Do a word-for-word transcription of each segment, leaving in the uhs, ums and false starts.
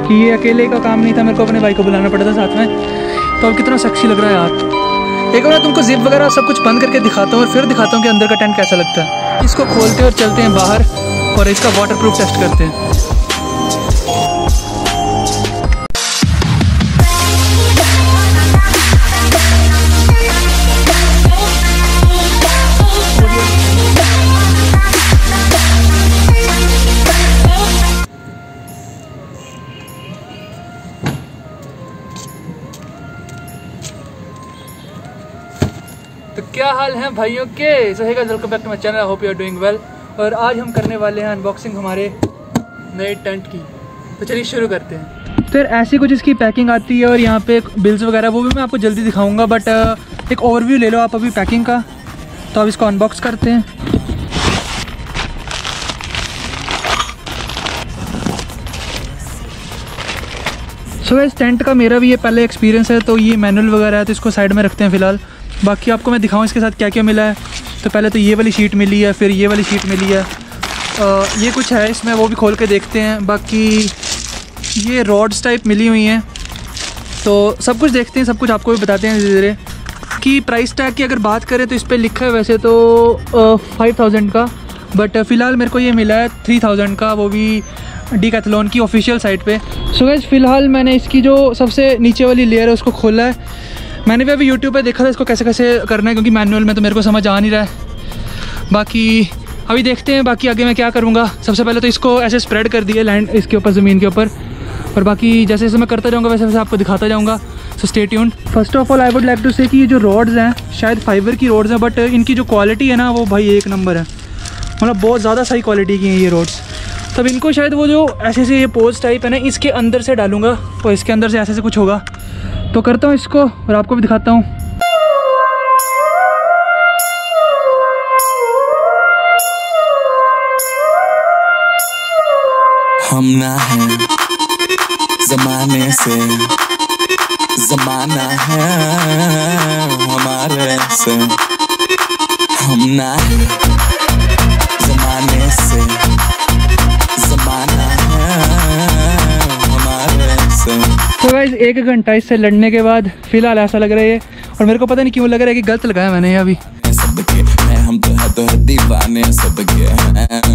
कि ये अकेले का काम नहीं था, मेरे को अपने भाई को बुलाना पड़ा था साथ में। तो अब कितना सेक्सी लग रहा है यार। एक बार तुमको जिप वगैरह सब कुछ बंद करके दिखाता हूँ और फिर दिखाता हूँ कि अंदर का टेंट कैसा लगता है। इसको खोलते हैं और चलते हैं बाहर और इसका वाटर प्रूफ टेस्ट करते हैं। तो क्या हाल है भाइयों के, so hey guys, welcome back to my channel, I hope you are doing well. और आज हम करने वाले हैं अनबॉक्सिंग हमारे नए टेंट की। तो चलिए शुरू करते हैं। फिर ऐसी कुछ इसकी पैकिंग आती है और यहाँ पे बिल्स वगैरह वो भी मैं आपको जल्दी दिखाऊंगा, बट एक ओवरव्यू ले लो आप अभी पैकिंग का। तो अब इसको अनबॉक्स करते हैं। सो so, इस टेंट का मेरा भी ये पहले एक्सपीरियंस है, तो ये मैनुअल वगैरह है तो इसको साइड में रखते हैं फ़िलहाल। बाकी आपको मैं दिखाऊं इसके साथ क्या क्या मिला है। तो पहले तो ये वाली शीट मिली है, फिर ये वाली शीट मिली है, आ, ये कुछ है इसमें, वो भी खोल के देखते हैं। बाकी ये रॉड्स टाइप मिली हुई हैं, तो सब कुछ देखते हैं, सब कुछ आपको भी बताते हैं धीरे धीरे। कि प्राइस टैग की अगर बात करें तो इस पर लिखा है वैसे तो फाइव थाउजेंड का, बट फ़िलहाल मेरे को ये मिला है थ्री थाउजेंड का, वो भी डीकैथलॉन की ऑफिशियल साइट पे। सो गाइस, फ़िलहाल मैंने इसकी जो सबसे नीचे वाली लेयर है उसको खोला है। मैंने भी अभी यूट्यूब पे देखा था इसको कैसे कैसे करना है, क्योंकि मैनुअल में तो मेरे को समझ आ नहीं रहा है। बाकी अभी देखते हैं बाकी आगे मैं क्या करूँगा। सबसे पहले तो इसको ऐसे स्प्रेड कर दिए लैंड इसके ऊपर, ज़मीन के ऊपर, और बाकी जैसे जैसे मैं करता जाऊँगा वैसे वैसे आपको दिखाता जाऊँगा। So stay tuned. First of all I would like to say कि ये जो रॉड्स हैं शायद फाइबर की रॉड्स हैं, बट इनकी जो क्वालिटी है ना वो भाई एक नंबर है, मतलब बहुत ज़्यादा सही क्वालिटी की हैं ये रॉड्स। तब इनको शायद वो जो ऐसे से ये पोज टाइप है ना, इसके अंदर से डालूंगा और इसके अंदर से ऐसे से कुछ होगा। तो करता हूँ इसको और आपको भी दिखाता हूँ। हम ना है ज़माने से, ज़माना है हमारे से। हम ना है ज़माने से, ज़माना है हमारे से। तो गाइस, एक घंटा इससे लड़ने के बाद फ़िलहाल ऐसा लग रहा है, और मेरे को पता नहीं क्यों लग रहा है कि गलत लगाया मैंने अभी। सबके हम तो है तो है दीवाने सबके।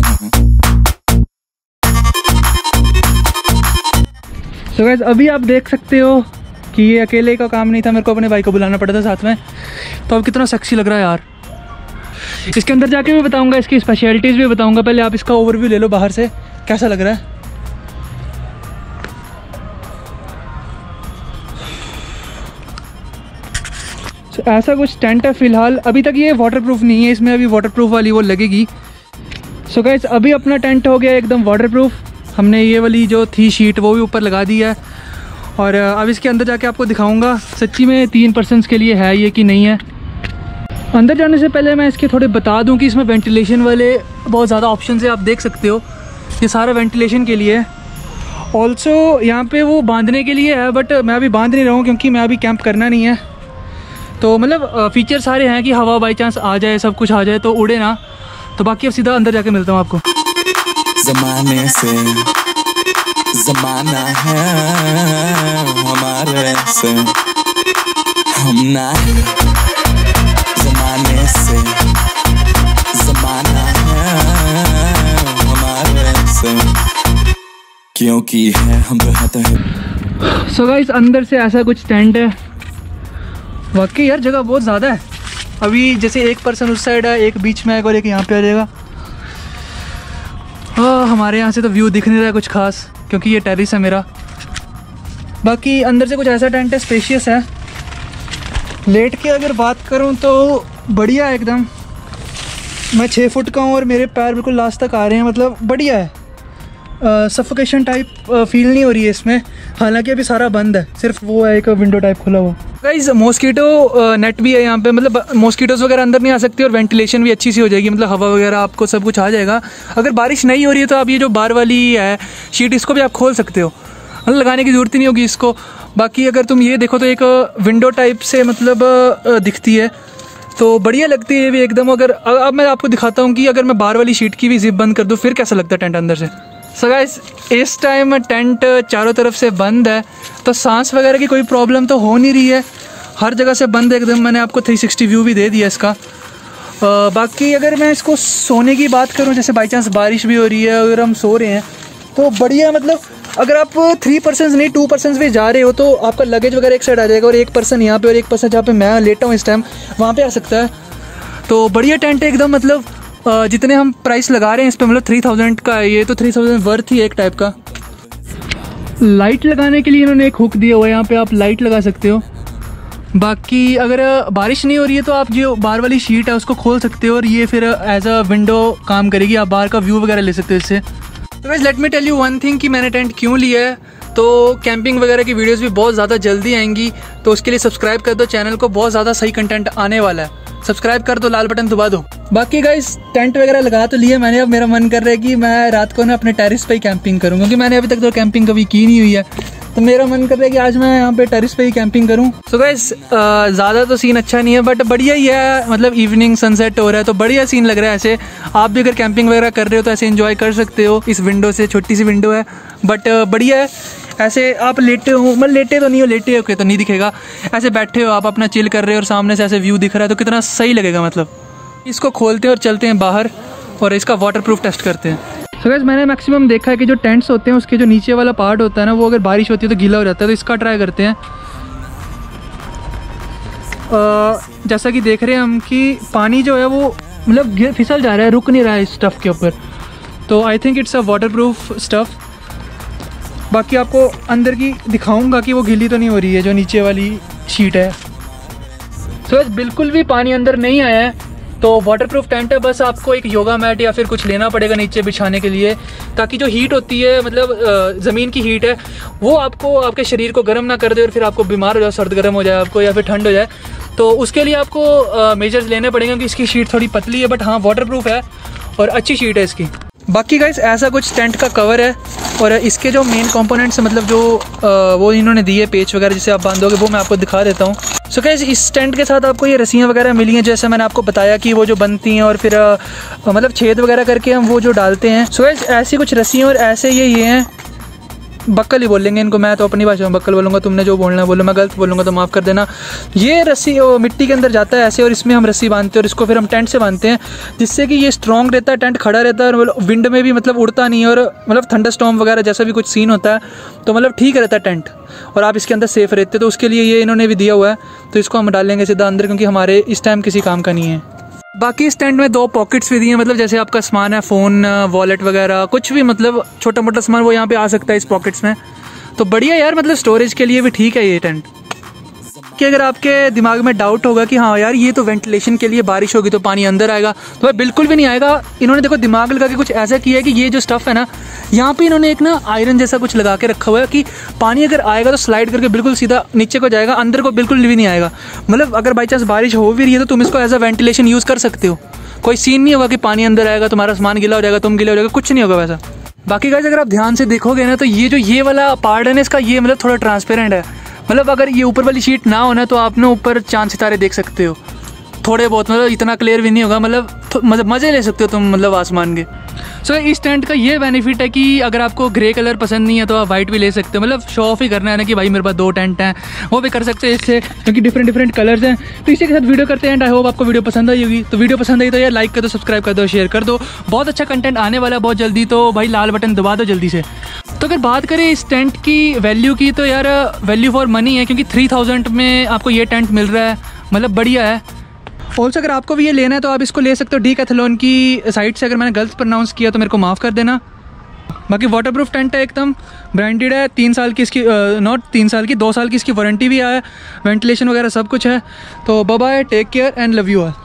सो गाइस, अभी आप देख सकते हो कि ये अकेले का काम नहीं था, मेरे को अपने भाई को बुलाना पड़ा था साथ में। तो अब कितना सेक्सी लग रहा है यार। इसके अंदर जाके भी बताऊंगा, इसकी स्पेशलिटीज़ भी बताऊंगा। पहले आप इसका ओवरव्यू ले लो बाहर से कैसा लग रहा है। so, ऐसा कुछ टेंट है फ़िलहाल। अभी तक ये वाटरप्रूफ नहीं है, इसमें अभी वाटरप्रूफ वाली वो लगेगी। सो so गाइस, अभी अपना टेंट हो गया एकदम वाटरप्रूफ। हमने ये वाली जो थी शीट वो भी ऊपर लगा दी है, और अब इसके अंदर जाके आपको दिखाऊंगा सच्ची में तीन पर्सनस के लिए है ये कि नहीं है। अंदर जाने से पहले मैं इसके थोड़े बता दूं कि इसमें वेंटिलेशन वाले बहुत ज़्यादा ऑप्शन है, आप देख सकते हो। ये सारा वेंटिलेशन के लिए है। ऑल्सो यहाँ पे वो बांधने के लिए है, बट मैं अभी बांध नहीं रहा हूँ क्योंकि मैं अभी कैंप करना नहीं है। तो मतलब फीचर सारे हैं कि हवा बाई चांस आ जाए, सब कुछ आ जाए तो उड़े ना। तो बाकी अब सीधा अंदर जाके मिलता हूँ आपको। ज़माने से, ज़माना है हमारे से। हम ना है ज़माने से, ज़माना है हमारे से। क्योंकि है हम तो है तो है। सो गाइस, अंदर से ऐसा कुछ टेंट है। वाकई यार जगह बहुत ज़्यादा है। अभी जैसे एक पर्सन उस साइड है, एक बीच में है और एक यहाँ पे आ जाएगा। हाँ, हमारे यहाँ से तो व्यू दिख नहीं रहा है कुछ खास, क्योंकि ये टेरिस है मेरा। बाकी अंदर से कुछ ऐसा टेंट है, स्पेशियस है। लेट के अगर बात करूँ तो बढ़िया है एकदम। मैं छः फुट का हूँ और मेरे पैर बिल्कुल लास्ट तक आ रहे हैं, मतलब बढ़िया है। सफोकेशन टाइप फील नहीं हो रही है इसमें, हालांकि अभी सारा बंद है, सिर्फ वो है एक विंडो टाइप खुला हुआ। गाइस, मॉस्किटो नेट भी है यहाँ पे, मतलब मॉस्किटोज़ वगैरह अंदर नहीं आ सकती और वेंटिलेशन भी अच्छी सी हो जाएगी, मतलब हवा वगैरह आपको सब कुछ आ जाएगा। अगर बारिश नहीं हो रही है तो आप ये जो बार वाली है शीट, इसको भी आप खोल सकते हो, मतलब लगाने की ज़रूरत ही नहीं होगी इसको। बाकी अगर तुम ये देखो तो एक विंडो टाइप से मतलब दिखती है, तो बढ़िया लगती है ये भी एकदम। अगर अब मैं आपको दिखाता हूँ कि अगर मैं बार वाली शीट की भी जिप बंद कर दूँ फिर कैसा लगता है टेंट अंदर से। सो गाइस इस टाइम टेंट चारों तरफ से बंद है, तो सांस वगैरह की कोई प्रॉब्लम तो हो नहीं रही है, हर जगह से बंद है एकदम। मैंने आपको थ्री सिक्सटी व्यू भी दे दिया इसका। आ, बाकी अगर मैं इसको सोने की बात करूं, जैसे बाई चांस बारिश भी हो रही है, अगर हम सो रहे हैं तो बढ़िया, मतलब अगर आप थ्री पर्सन नहीं टू पर्सन भी जा रहे हो तो आपका लगेज वगैरह एक साइड आ जाएगा और एक पर्सन यहाँ पे और एक पर्सन जहाँ पे मैं लेटा हूँ इस टाइम वहाँ पे आ सकता है। तो बढ़िया टेंट है एकदम, मतलब जितने हम प्राइस लगा रहे हैं इस पर, मतलब थ्री थाउजेंड का है ये, तो थ्री थाउजेंड वर्थ ही एक टाइप का। लाइट लगाने के लिए इन्होंने एक हुक दिया हुआ है, यहाँ पे आप लाइट लगा सकते हो। बाकी अगर बारिश नहीं हो रही है तो आप जो बाहर वाली शीट है उसको खोल सकते हो और ये फिर एज अ विंडो काम करेगी, आप बाहर का व्यू वगैरह ले सकते हो इससे। तो guys let me tell you one thing कि मैंने टेंट क्यों लिया है। तो कैंपिंग वगैरह की वीडियोस भी बहुत ज़्यादा जल्दी आएंगी, तो उसके लिए सब्सक्राइब कर दो चैनल को, बहुत ज़्यादा सही कंटेंट आने वाला है। सब्सक्राइब कर दो, लाल बटन दबा दो। बाकी गाइस टेंट वगैरह लगा तो लिया मैंने, अब मेरा मन कर रहा है कि मैं रात को ना अपने टेरिस पे ही कैंपिंग करूँ, क्योंकि मैंने अभी तक तो कैंपिंग कभी की नहीं हुई है, तो मेरा मन कर रहा है कि आज मैं यहाँ पे टेरिस पे ही कैंपिंग करूँ। सो गाइस ज़्यादा तो सीन अच्छा नहीं है बट बढ़िया ही है, मतलब इवनिंग सनसेट हो रहा है तो बढ़िया सीन लग रहा है। ऐसे आप भी अगर कैंपिंग वगैरह कर रहे हो तो ऐसे एंजॉय कर सकते हो इस विंडो से, छोटी सी विंडो है बट बढ़िया है। ऐसे आप लेटे हो, मतलब लेटे तो नहीं हो, लेटे हो तो नहीं दिखेगा, ऐसे बैठे हो आप अपना चिल कर रहे हो और सामने से ऐसे व्यू दिख रहा है तो कितना सही लगेगा। मतलब इसको खोलते हैं और चलते हैं बाहर और इसका वाटर प्रूफ टेस्ट करते हैं। सो गाइस मैंने मैक्सिमम देखा है कि जो टेंट्स होते हैं उसके जो नीचे वाला पार्ट होता है ना, वो अगर बारिश होती है तो गीला हो जाता है, तो इसका ट्राई करते हैं। आ, जैसा कि देख रहे हैं हम कि पानी जो है वो मतलब फिसल जा रहा है, रुक नहीं रहा है इस स्टफ़ के ऊपर, तो I think it's a waterproof stuff. बाकी आपको अंदर की दिखाऊंगा कि वो गीली तो नहीं हो रही है जो नीचे वाली शीट है। सो so, बिल्कुल भी पानी अंदर नहीं आया है, तो वाटरप्रूफ टेंट है। बस आपको एक योगा मैट या फिर कुछ लेना पड़ेगा नीचे बिछाने के लिए, ताकि जो हीट होती है, मतलब ज़मीन की हीट है, वो आपको आपके शरीर को गर्म ना कर दे और फिर आपको बीमार हो जाए, सर्द गर्म हो जाए आपको या फिर ठंड हो जाए। तो उसके लिए आपको मेजर्स लेने पड़ेंगे, क्योंकि इसकी शीट थोड़ी पतली है बट हाँ वाटरप्रूफ है और अच्छी शीट है इसकी। बाकी गाइस ऐसा कुछ टेंट का कवर है और इसके जो मेन कंपोनेंट्स मतलब जो आ, वो इन्होंने दिए पेच वगैरह जिसे आप बांधोगे, वो मैं आपको दिखा देता हूँ। सो गाइस इस टेंट के साथ आपको ये रस्सियाँ वगैरह मिली हैं, जैसे मैंने आपको बताया कि वो जो बनती हैं और फिर आ, मतलब छेद वगैरह करके हम वो जो डालते हैं। सो गाइस ऐसी कुछ रस्सियाँ और ऐसे ये ये हैं, बक्कल ही बोलेंगे इनको, मैं तो अपनी भाषा में बक्कल बोलूँगा, तुमने जो बोलना बोलो, मैं गलत बोलूँगा तो माफ़ कर देना। ये रस्सी मिट्टी के अंदर जाता है ऐसे और इसमें हम रस्सी बांधते हैं और इसको फिर हम टेंट से बांधते हैं, जिससे कि ये स्ट्रॉन्ग रहता है, टेंट खड़ा रहता है और विंड में भी मतलब उड़ता नहीं है, और मतलब थंडर स्टॉर्म वगैरह जैसा भी कुछ सीन होता है तो मतलब ठीक रहता है टेंट और आप इसके अंदर सेफ रहते हैं। तो उसके लिए ये इन्होंने भी दिया हुआ है, तो इसको हम डालेंगे सीधा अंदर, क्योंकि हमारे इस टाइम किसी काम का नहीं है। बाकी इस टेंट में दो पॉकेट्स भी दिए हैं, मतलब जैसे आपका सामान है, फ़ोन, वॉलेट वगैरह कुछ भी, मतलब छोटा मोटा सामान वो यहाँ पे आ सकता है इस पॉकेट्स में, तो बढ़िया यार, मतलब स्टोरेज के लिए भी ठीक है ये टेंट। कि अगर आपके दिमाग में डाउट होगा कि हाँ यार ये तो वेंटिलेशन के लिए, बारिश होगी तो पानी अंदर आएगा, तो भाई बिल्कुल भी नहीं आएगा। इन्होंने देखो दिमाग लगा के कुछ ऐसा किया है कि ये जो स्टफ़ है ना, यहाँ पे इन्होंने एक ना आयरन जैसा कुछ लगा के रखा हुआ है कि पानी अगर आएगा तो स्लाइड करके बिल्कुल सीधा नीचे को जाएगा, अंदर को बिल्कुल भी नहीं आएगा। मतलब अगर बाई चांस बारिश हो भी रही है तो तुम इसको एज अ वेंटिलेशन यूज़ कर सकते हो, कोई सीन नहीं होगा कि पानी अंदर आएगा, तुम्हारा सामान गीला हो जाएगा, तुम गीला हो जाएगा, कुछ नहीं होगा वैसा। बाकी गाइस अगर आप ध्यान से देखोगे ना तो ये जो ये वाला पार्ट है ना इसका, ये मतलब थोड़ा ट्रांसपेरेंट है, मतलब अगर ये ऊपर वाली शीट ना होना तो आप ना ऊपर चांद सितारे देख सकते हो थोड़े बहुत, मतलब इतना क्लियर भी नहीं होगा, मतलब मतलब मज़े ले सकते हो तुम मतलब आसमान के। सो so, इस टेंट का ये बेनिफिट है कि अगर आपको ग्रे कलर पसंद नहीं है तो आप वाइट भी ले सकते हो, मतलब शो ऑफ ही करना है ना कि भाई मेरे पास दो टेंट हैं, वो भी कर सकते हैं इससे, क्योंकि डिफरेंट डिफरेंट कलर्स हैं। तो इसी के साथ वीडियो करते हैं, आई होप आपको वीडियो पसंद आई होगी। तो वीडियो पसंद आई तो यार लाइक कर दो, सब्सक्राइब कर दो, शेयर कर दो, बहुत अच्छा कंटेंट आने वाला है बहुत जल्दी, तो भाई लाल बटन दबा दो जल्दी से। तो अगर बात करें इस टेंट की वैल्यू की तो यार वैल्यू फॉर मनी है, क्योंकि थ्री थाउजेंड में आपको ये टेंट मिल रहा है, मतलब बढ़िया है। ऑल्सो अगर आपको भी ये लेना है तो आप इसको ले सकते हो डीकैथलॉन की साइट से, अगर मैंने गलत प्रोनाउंस किया तो मेरे को माफ़ कर देना। बाकी वाटरप्रूफ टेंट है, एकदम ब्रांडेड है, तीन साल की इसकी नॉट तीन साल की दो साल की इसकी वारंटी भी है, वेंटिलेशन वगैरह सब कुछ है। तो bye bye, take care and love you all.